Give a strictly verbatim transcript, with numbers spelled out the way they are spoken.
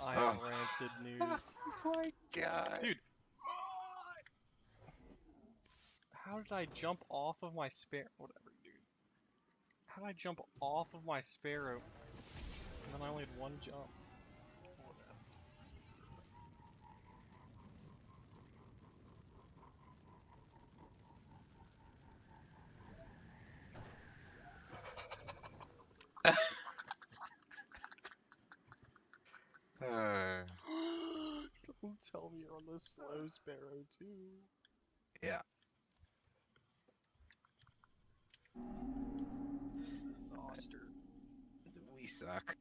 I Oh. have rancid news. Oh my god. Dude. How did I jump off of my spare... Whatever, dude. How did I jump off of my sparrow? And then I only had one jump. Whatevs. Uh, Don't tell me you're on the slow sparrow too. yeah. This is a disaster. We suck.